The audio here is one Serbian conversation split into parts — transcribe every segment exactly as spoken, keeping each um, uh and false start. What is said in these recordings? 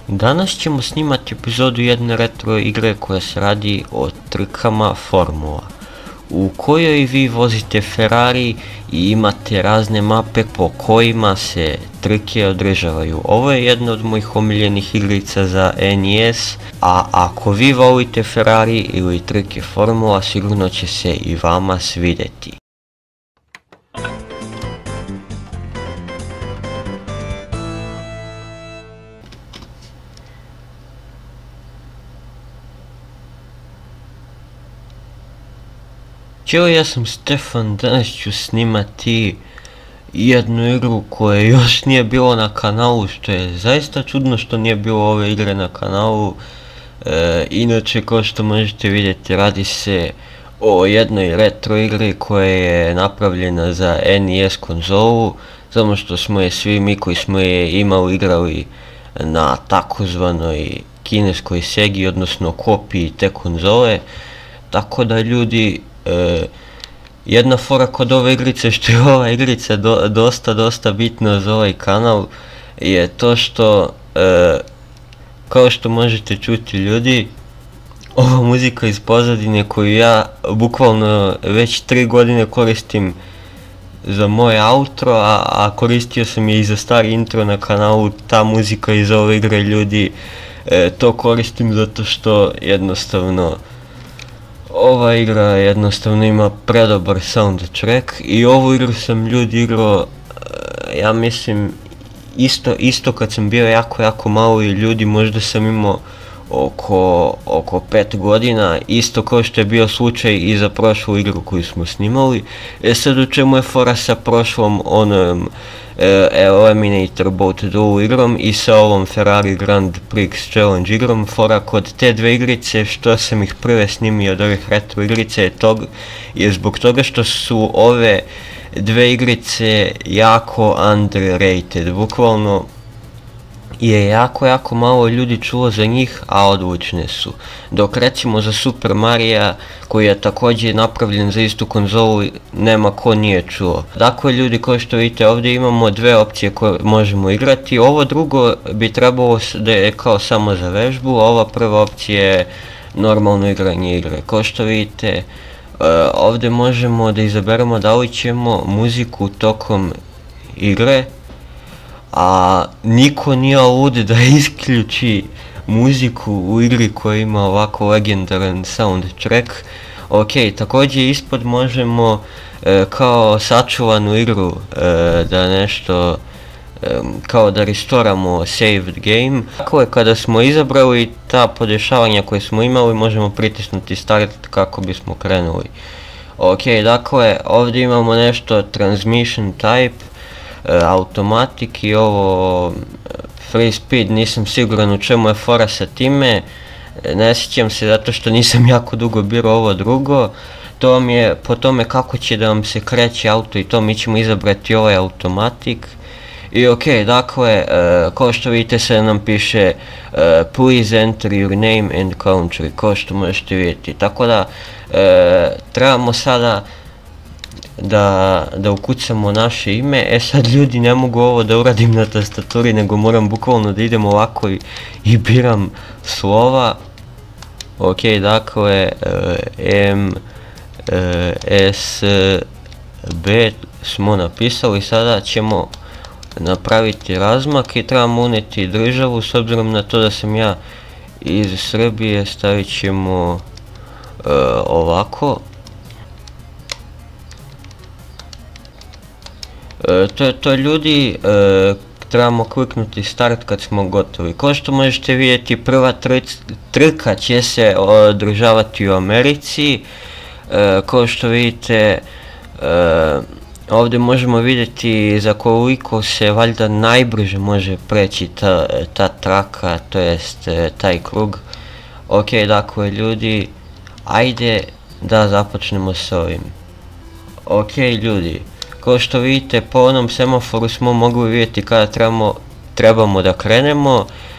Danas ćemo snimati epizodu jedne retro igre koja se radi o trkama Formula, u kojoj vi vozite Ferrari i imate razne mape po kojima se trke održavaju. Ovo je jedna od mojih omiljenih igrica za N E S, a ako vi volite Ferrari ili trke Formula, sigurno će se i vama svidjeti. Ćao, ja sam Stefan, danas ću snimati jednu igru koja još nije bilo na kanalu, što je zaista čudno što nije bilo ove igre na kanalu. E, inače, kao što možete vidjeti, radi se o jednoj retro igri koja je napravljena za N E S konzolu, samo što smo je svi mi koji smo je imali igrali na takozvanoj kineskoj Segi, odnosno kopiji te konzole, tako da ljudi, E, jedna fora kod ove igrice, što je ova igrica do, dosta dosta bitna za ovaj kanal, je to što e, kao što možete čuti ljudi, ova muzika iz pozadine koju ja bukvalno već tri godine koristim za moj outro, a, a koristio sam je i za stari intro na kanalu, ta muzika iz ove igre ljudi, e, to koristim zato što jednostavno ova igra jednostavno ima predobar soundtrack i ovu igru sam ljudi igrao, ja mislim, isto, isto kad sam bio jako jako malo i ljudi, možda sam imao oko, oko pet godina, isto kao što je bio slučaj i za prošlu igru koju smo snimali. E sad, u čemu je fora sa prošlom onom e, Eliminator Boat Duel igrom i sa ovom Ferrari Grand Prix Challenge igrom? Fora kod te dve igrice, što sam ih prve snimio od ovih retro igrice, je, tog, je zbog toga što su ove dve igrice jako underrated, bukvalno je jako jako malo ljudi čulo za njih, a odlične su. Dok recimo za Super Mario, koji je također napravljen za istu konzolu, nema ko nije čuo. Dakle ljudi, kao što vidite, ovdje imamo dve opcije koje možemo igrati. Ovo drugo bi trebalo da je kao samo za vežbu, a ova prva opcija je normalno igranje igre. Kao što vidite, ovdje možemo da izaberemo da li ćemo muziku tokom igre, a niko nije lud da isključi muziku u igri koja ima ovako legendaran soundtrack. Ok, također ispod možemo e, kao sačuvanu igru e, da nešto, e, kao da restoramo saved game. Dakle, kada smo izabrali ta podešavanja koje smo imali, možemo pritisnuti start kako bismo krenuli. Ok, dakle, ovdje imamo nešto transmission type, automatic i ovo free speed, nisam siguran u čemu je fora sa time, ne sjećam se zato što nisam jako dugo birao ovo drugo. To vam je po tome kako će da vam se kreće auto i to, mi ćemo izabrati ovaj automatic. I ok, dakle, uh, kao što vidite se nam piše uh, please enter your name and country, kao što možete vidjeti, tako da uh, trebamo sada da, da ukucamo naše ime. E sad ljudi, ne mogu ovo da uradim na tastaturi, nego moram bukvalno da idem ovako i, i biram slova. Ok, dakle, uh, M, uh, S, B smo napisali, sada ćemo napraviti razmak i trebamo uneti državu, s obzirom na to da sam ja iz Srbije, stavit ćemo uh, ovako. E, to je to ljudi, e, trebamo kliknuti start kad smo gotovi. Kao što možete vidjeti, prva trka će se održavati u Americi. E, kao što vidite, e, ovdje možemo vidjeti za koliko se valjda najbrže može preći ta, ta traka, to jest taj krug. Ok, dakle ljudi, ajde da započnemo s ovim. Ok ljudi, kao što vidite, po onom semaforu smo mogli vidjeti kada trebamo, trebamo da krenemo.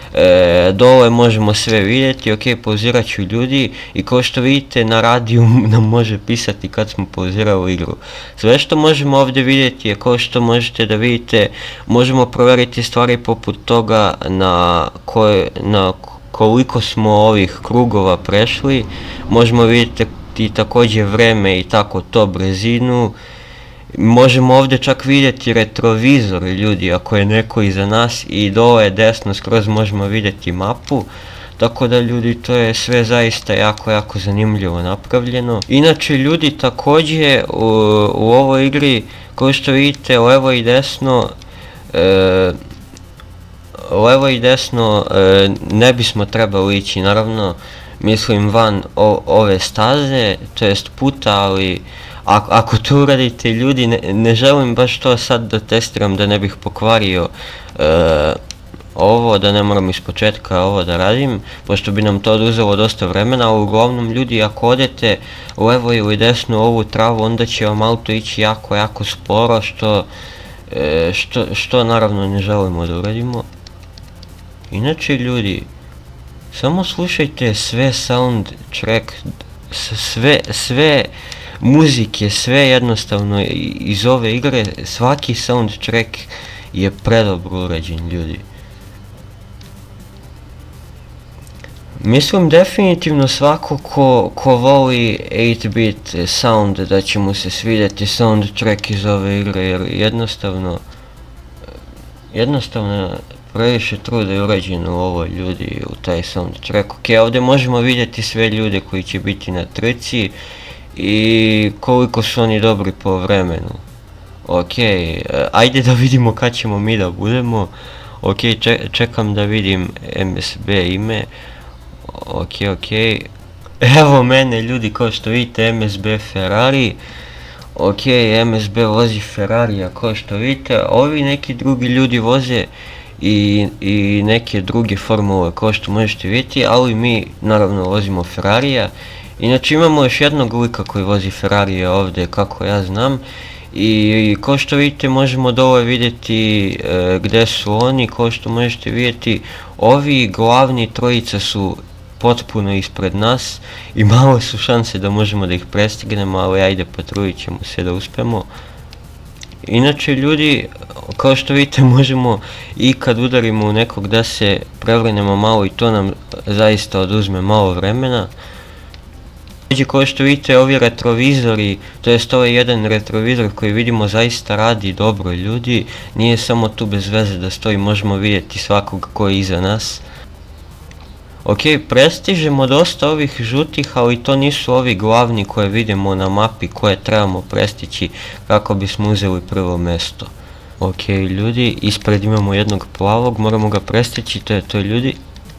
E, dole možemo sve vidjeti, ok, pauzirat ću ljudi i kao što vidite na radiju nam može pisati kad smo pauzirali igru. Sve što možemo ovdje vidjeti je kao što možete da vidite, možemo provjeriti stvari poput toga na, koje, na koliko smo ovih krugova prešli, možemo vidjeti također vreme i tako to, brzinu. Možemo ovdje čak vidjeti retrovizor ljudi ako je neko iza nas i dole desno skroz možemo vidjeti mapu. Tako da ljudi, to je sve zaista jako jako zanimljivo napravljeno. Inače ljudi, također u, u ovoj igri kao što vidite levo i desno e, levo i desno e, ne bismo trebali ići, naravno mislim van o, ove staze, to jest puta, ali Ako, ako to uradite ljudi, ne, ne želim baš to sad da testiram, da ne bih pokvario e, ovo, da ne moram iz početka ovo da radim, pošto bi nam to oduzelo dosta vremena, ali uglavnom ljudi, ako odete levo ili desno ovu travu, onda će vam auto ići jako jako sporo, što, e, što, što naravno ne želimo da uradimo. Inače ljudi, samo slušajte sve soundtrack, sve, sve muzike, sve jednostavno iz ove igre, svaki soundtrack je predobro urađen ljudi. Mislim definitivno svako ko, ko voli osam bit sound da će mu se svidjeti soundtrack iz ove igre, jer jednostavno jednostavno previše truda je urađeno u ovoj ljudi u taj soundtrack. Ok, ovdje možemo vidjeti sve ljude koji će biti na trci i koliko su oni dobri po vremenu. Ok, ajde da vidimo kad ćemo mi da budemo. Ok, čekam da vidim M S B ime. Ok, ok. Evo mene ljudi, kao što vidite, M S B Ferrari. Ok, M S B vozi Ferrarija, kao što vidite. Ovi neki drugi ljudi voze i, i neke druge formule, kao što možete vidjeti, ali mi naravno vozimo Ferrarija. Inače imamo još jednog lika koji vozi Ferrarija ovdje, kako ja znam, i, i kao što vidite možemo dole vidjeti e, gdje su oni. Kao što možete vidjeti, ovi glavni trojica su potpuno ispred nas i malo su šanse da možemo da ih prestignemo, ali ajde, potrudit ćemo se da uspemo. Inače ljudi, kao što vidite možemo i kad udarimo u nekog da se prevrnemo malo i to nam zaista oduzme malo vremena. Kao što vidite, ovi retrovizori, to jest ovaj jedan retrovizor koji vidimo zaista radi dobro ljudi, nije samo tu bez veze da stoji, možemo vidjeti svakog koji je iza nas. Ok, prestižemo dosta ovih žutih, ali to nisu ovi glavni koje vidimo na mapi koje trebamo prestići kako bismo uzeli prvo mjesto. Ok ljudi, ispred imamo jednog plavog, moramo ga prestići, to je to ljudi.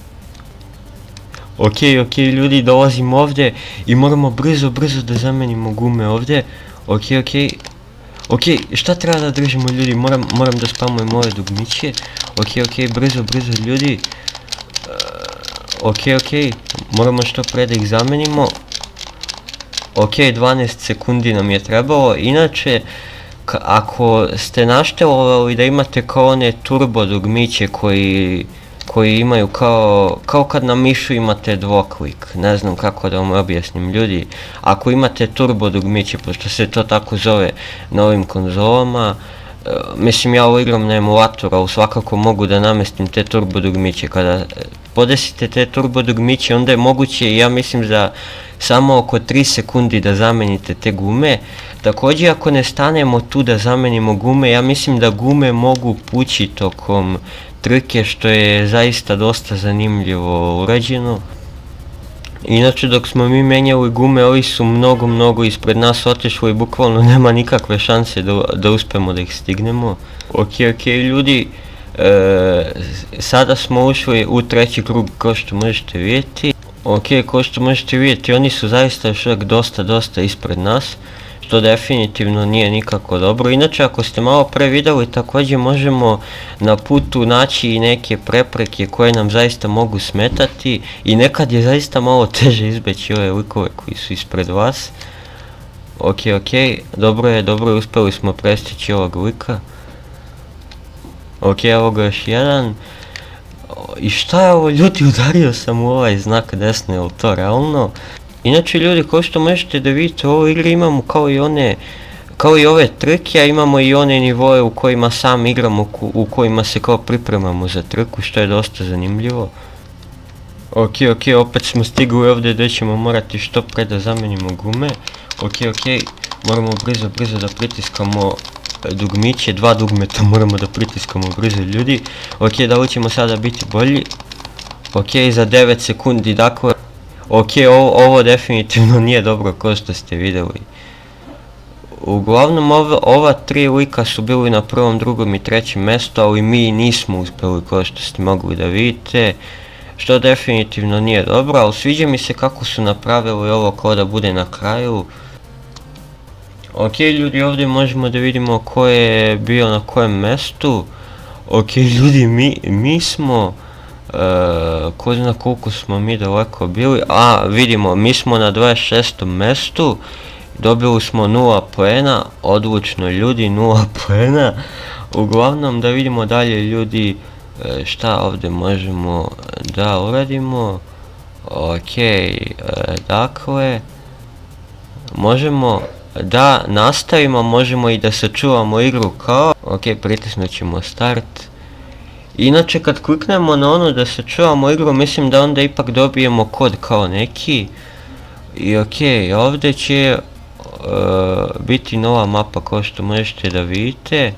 Ok, ok ljudi, dolazimo ovdje i moramo brzo, brzo da zamenimo gume ovdje. Ok, ok. Ok, šta treba da držimo ljudi, moram, moram da spamujem ove dugmiće. Ok, ok, brzo, brzo ljudi. Uh, ok, ok, moramo što pre da ih zamenimo. Ok, dvanaest sekundi nam je trebalo, inače ako ste naštelovali da imate kao one turbo dugmiće koji koji imaju kao, kao kad na mišu imate dvoklik, ne znam kako da vam objasnim ljudi, ako imate turbo dugmiće, pošto se to tako zove na ovim konzolama, e, mislim ja ovo igram na emulatoru, ali svakako mogu da namestim te turbo dugmiće. Kada podesite te turbo dugmiće, onda je moguće, ja mislim za samo oko tri sekundi da zamenite te gume. Također ako ne stanemo tu da zamenimo gume, ja mislim da gume mogu pući tokom trke, što je zaista dosta zanimljivo urađeno. Inače dok smo mi menjali gume, ovi su mnogo mnogo ispred nas otišli i bukvalno nema nikakve šanse da, da uspemo da ih stignemo. Ok, ok ljudi, e, sada smo ušli u treći krug, kao što možete vidjeti. Ok, kao što možete vidjeti, oni su zaista još dosta dosta ispred nas, što definitivno nije nikako dobro. Inače ako ste malo pre vidjeli, također možemo na putu naći i neke prepreke koje nam zaista mogu smetati i nekad je zaista malo teže izbeći ove likove koji su ispred vas. Ok, ok, dobro je, dobro je, uspjeli smo prestići ovog lika. Ok, evo ga još jedan. I šta je ovo ljudi, udario sam u ovaj znak desno, je li to realno? Inače ljudi, kao što možete da vidite, u ovoj igri imamo kao i one, kao i ove trke, a imamo i one nivoe u kojima sam igramo, u kojima se kao pripremamo za trku, što je dosta zanimljivo. Ok, ok, opet smo stigli ovdje gdje ćemo morati što pre da zamenimo gume. Ok, ok, moramo brzo, brzo da pritiskamo dugmiće, dva dugmeta moramo da pritiskamo brzo ljudi. Ok, da li ćemo sada biti bolji? Ok, za devet sekundi, dakle, ok, ovo, ovo definitivno nije dobro kao što ste vidjeli. Uglavnom ova, ova tri lika su bili na prvom, drugom i trećem mjestu, ali mi nismo uspjeli kao što ste mogli da vidite. Što definitivno nije dobro, ali sviđa mi se kako su napravili ovo kao da bude na kraju. Ok ljudi, ovdje možemo da vidimo ko je bio na kojem mjestu. Ok ljudi, mi, mi smo, uh, ko zna koliko smo mi daleko bili, a vidimo, mi smo na dvadeset šestom mjestu, dobili smo nula poena, odlučno ljudi, nula poena. Uglavnom da vidimo dalje ljudi, šta ovdje možemo da uradimo. Ok, dakle, možemo da nastavimo, možemo i da sačuvamo igru kao, ok, pritisnut ćemo start. Inače kad kliknemo na ono da sačuvamo igru, mislim da onda ipak dobijemo kod kao neki. I ok, ovdje će uh, biti nova mapa kao što možete da vidite.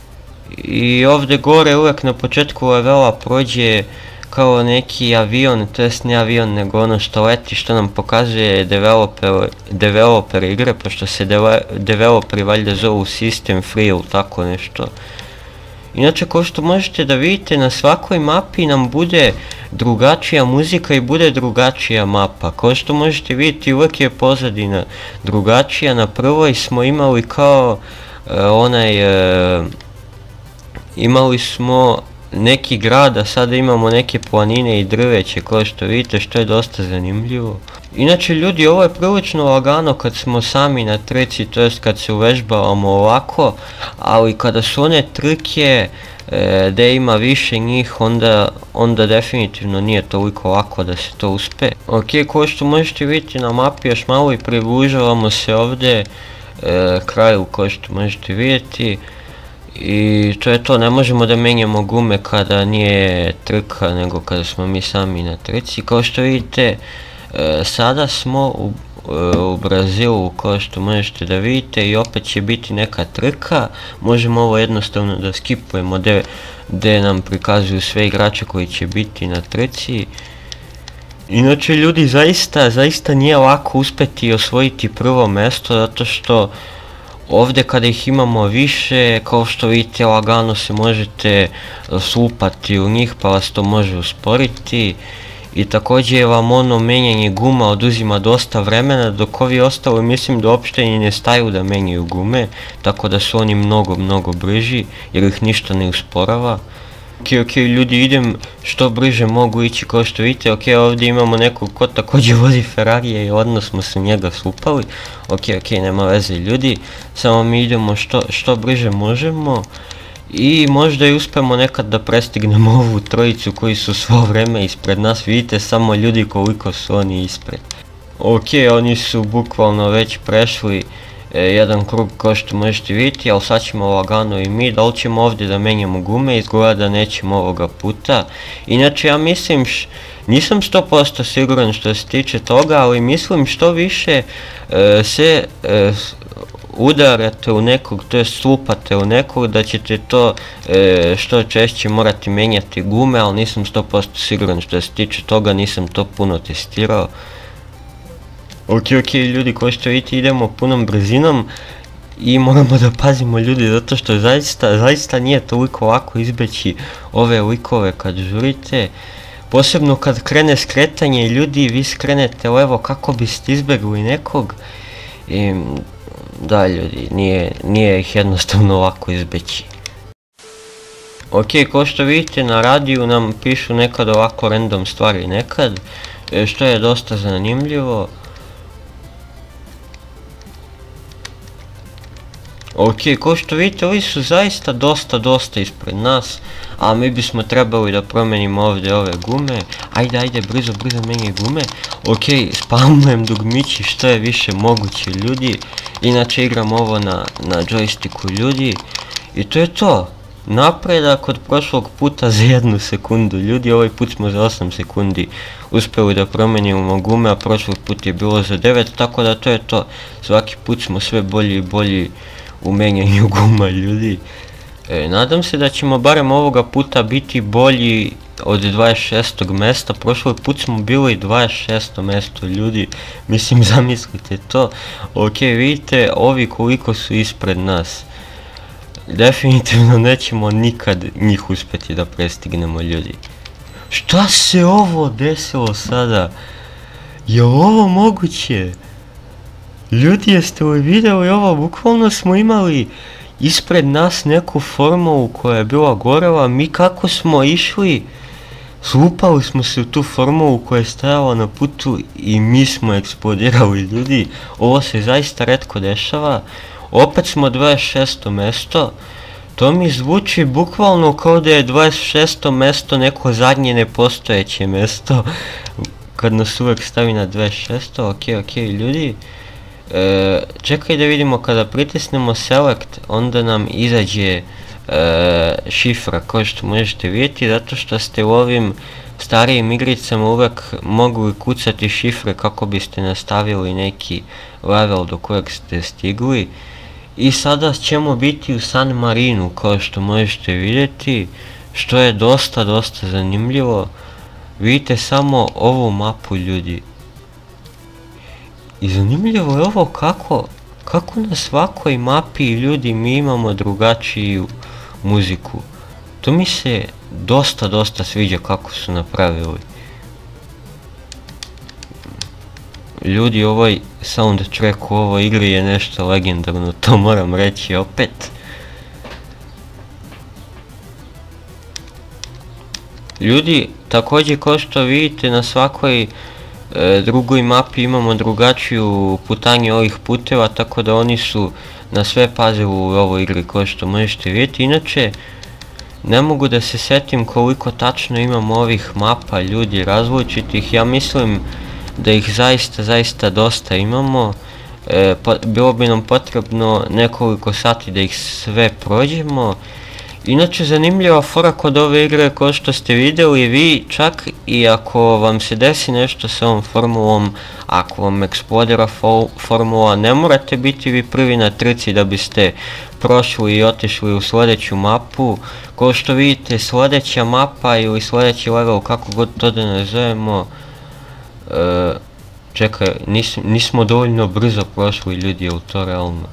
I ovdje gore uvijek na početku levela prođe kao neki avion, to jest ne avion nego ono što leti, što nam pokazuje developer, developer igre, pošto se deve, developeri valjda zovu System Free ili tako nešto. Inače kao što možete da vidite, na svakoj mapi nam bude drugačija muzika i bude drugačija mapa. Kao što možete vidjeti, uvijek je pozadina drugačija. Na prvoj smo imali kao uh, onaj uh, imali smo neki grad, a sada imamo neke planine i drveće kao što vidite, što je dosta zanimljivo. Inače ljudi, ovo je prilično lagano kad smo sami na trci, to jest kad se uvežbavamo ovako, ali kada su one trke e, gdje ima više njih, onda, onda definitivno nije toliko lako da se to uspe. Ok, kao što možete vidjeti na mapi još malo i približavamo se ovdje e, kraju kao što možete vidjeti. I to je to, ne možemo da menjamo gume kada nije trka, nego kada smo mi sami na trci. Kao što vidite, e, sada smo u, e, u Brazilu, kao što možete da vidite, i opet će biti neka trka. Možemo ovo jednostavno da skipujemo gdje nam prikazuju sve igrače koji će biti na trci. Inače ljudi, zaista, zaista nije lako uspjeti i osvojiti prvo mjesto, zato što ovdje kada ih imamo više, kao što vidite, lagano se možete slupati u njih pa vas to može usporiti. I također vam ono menjanje guma oduzima dosta vremena, dok ovi ostali mislim da uopšte i ne staju da menjaju gume, tako da su oni mnogo mnogo brži jer ih ništa ne usporava. Ok, ok ljudi, idem što brže mogu ići kao što vidite. Ok, ovdje imamo nekog ko također vozi Ferrarija i odmah smo se njega slupali. Ok, ok, nema veze ljudi, samo mi idemo što, što brže možemo. I možda i uspemo nekad da prestignemo ovu trojicu koji su svo vreme ispred nas. Vidite samo ljudi koliko su oni ispred. Ok, oni su bukvalno već prešli e, jedan krug kao što možete vidjeti, ali sad ćemo lagano i mi. Da li ćemo ovdje da menjamo gume? Izgleda da nećemo ovoga puta. Inače ja mislim, š, nisam sto posto siguran što se tiče toga, ali mislim što više e, se e, udarate u nekog, to je slupate u nekog, da ćete to e, što češće morati menjati gume, ali nisam sto posto siguran što se tiče toga, nisam to puno testirao. Ok, ok ljudi, kao što vidite idemo punom brzinom i moramo da pazimo ljudi, zato što zaista, zaista nije toliko lako izbeći ove likove kad žurite. Posebno kad krene skretanje ljudi, vi skrenete levo kako biste izbjegli nekog. I, da ljudi, nije, nije ih jednostavno lako izbeći. Ok, kao što vidite na radiju nam pišu nekad ovako random stvari nekad, što je dosta zanimljivo. Ok, kao što vidite, ovi su zaista dosta, dosta ispred nas, a mi bismo trebali da promenimo ovdje ove gume. Ajde, ajde, brzo, brzo menjaj gume. Ok, spavnujem dugmići što je više moguće, ljudi. Inače igram ovo na, na joysticku, ljudi. I to je to. Napredak od prošlog puta za jednu sekundu, ljudi. Ovaj put smo za osam sekundi uspjeli da promenimo gume, a prošlog put je bilo za devet, tako da to je to. Svaki put smo sve bolji i bolji u menjanju guma, ljudi. E, nadam se da ćemo barem ovoga puta biti bolji od dvadeset šestog mesta. Prošlog put smo bili dvadeset šesto mesto, ljudi. Mislim, zamislite to. Ok, vidite ovi koliko su ispred nas. Definitivno nećemo nikad njih uspjeti da prestignemo, ljudi. Šta se ovo desilo sada? Je ovo moguće? Ljudi, jeste li vidjeli ovo? Bukvalno smo imali ispred nas neku formulu koja je bila gorela. Mi kako smo išli, slupali smo se u tu formulu koja je stajala na putu i mi smo eksplodirali, ljudi. Ovo se zaista retko dešava. Opet smo dvadeset šesto mesto. To mi zvuči bukvalno kao da je dvadeset šesto mesto neko zadnje nepostojeće mesto. Kad nas uvek stavi na dvadeset šesto. Ok, ok, ljudi. E, čekaj da vidimo, kada pritisnemo select, onda nam izađe e, šifra, kao što možete vidjeti, zato što ste u ovim starijim igricama uvek mogli kucati šifre kako biste nastavili neki level do kojeg ste stigli. I sada ćemo biti u San Marinu, kao što možete vidjeti, što je dosta, dosta zanimljivo. Vidite samo ovu mapu, ljudi. I zanimljivo je ovo kako, kako na svakoj mapi, ljudi, mi imamo drugačiju muziku. To mi se dosta, dosta sviđa kako su napravili. Ljudi, ovaj soundtrack u ovoj igri je nešto legendarno, to moram reći opet. Ljudi, također kao što vidite, na svakoj e, drugoj mapi imamo drugačiju putanju ovih puteva, tako da oni su na sve paze u ovoj igri, kao što možete vidjeti. Inače, ne mogu da se setim koliko tačno imamo ovih mapa, ljudi, različitih. Ja mislim da ih zaista, zaista dosta imamo. E, po, bilo bi nam potrebno nekoliko sati da ih sve prođemo. Inače, zanimljiva fora kod ove igre, kao što ste vidjeli, vi čak i ako vam se desi nešto sa ovom formulom, ako vam eksplodira formula, ne morate biti vi prvi na trci da biste prošli i otišli u sljedeću mapu. Kao što vidite, sljedeća mapa ili sljedeći level, kako god to da nazovemo, e, čekaj, nis, nismo dovoljno brzo prošli, ljudi, je li to realno?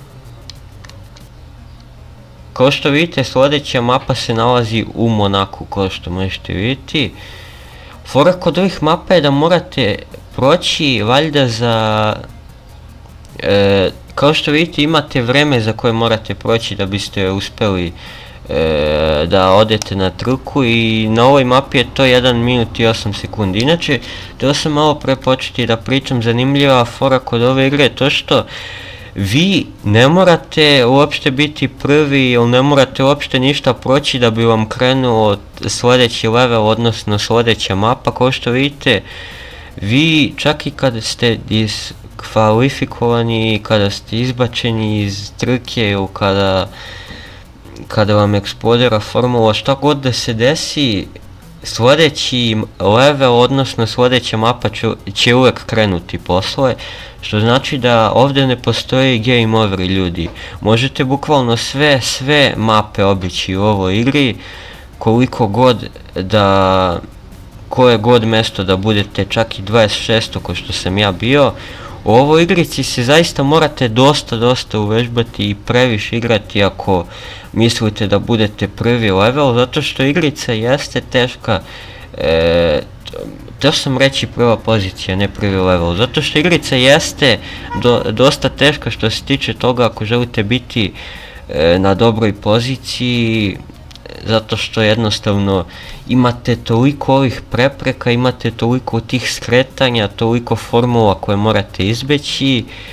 Kao što vidite, sljedeća mapa se nalazi u Monaku, kao što možete vidjeti. Fora kod ovih mapa je da morate proći valjda za... E, kao što vidite, imate vreme za koje morate proći da biste uspjeli e, da odete na trku, i na ovoj mapi je to jedan minut i osam sekundi. Inače, to sam malo pre početi da pričam, zanimljiva fora kod ove igre je to što vi ne morate uopšte biti prvi ili ne morate uopšte ništa proći da bi vam krenuo sljedeći level, odnosno sljedeća mapa. Kao što vidite, vi čak i kada ste diskvalifikovani, kada ste izbačeni iz trke ili kada, kada vam eksplodira formula, šta god da se desi, sljedeći level, odnosno sljedeća mapa će, će uvijek krenuti posle, što znači da ovdje ne postoji game over, ljudi. Možete bukvalno sve, sve mape obići u ovoj igri, koliko god da, koje god mjesto da budete, čak i dvadeset šesto ko što sam ja bio. U ovoj igrici se zaista morate dosta, dosta uvežbati i previše igrati ako mislite da budete prvi level, zato što igrica jeste teška. E, to sam reći prva pozicija, ne prvi level, zato što igrica jeste do, dosta teška što se tiče toga ako želite biti e, na dobroj poziciji, zato što jednostavno imate toliko ovih prepreka, imate toliko tih skretanja, toliko formula koje morate izbeći,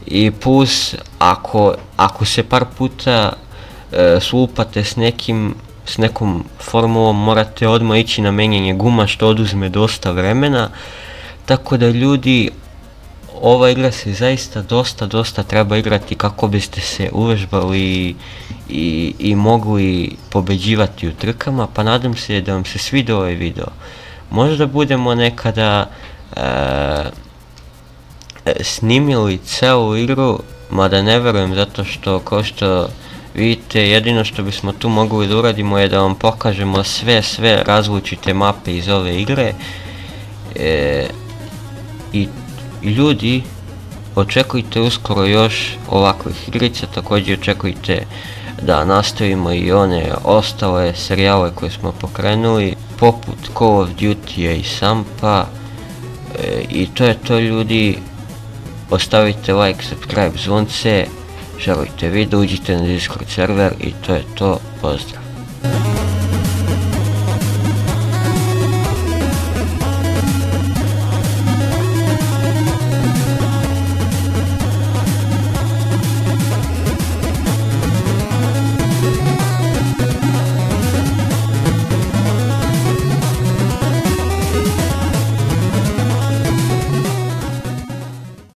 i plus ako, ako se par puta e, slupate s nekim s nekom formulom, morate odmah ići na menjanje guma što oduzme dosta vremena, tako da ljudi, ova igra se zaista dosta, dosta treba igrati kako biste se uvežbali i, i mogli pobeđivati u trkama, pa nadam se da vam se svidio ovaj video. Možda budemo nekada e, snimili celu igru, mada ne verujem, zato što kao što vidite, jedino što bismo tu mogli da uradimo je da vam pokažemo sve, sve različite mape iz ove igre. E, i, i ljudi, očekujte uskoro još ovakvih igrica, također očekujte da nastavimo i one ostale serijale koje smo pokrenuli, poput Call of Duty-a i Sampa. E, I to je to, ljudi, ostavite like, subscribe, zvonce, želite video, uđite na Discord server i to je to, pozdrav.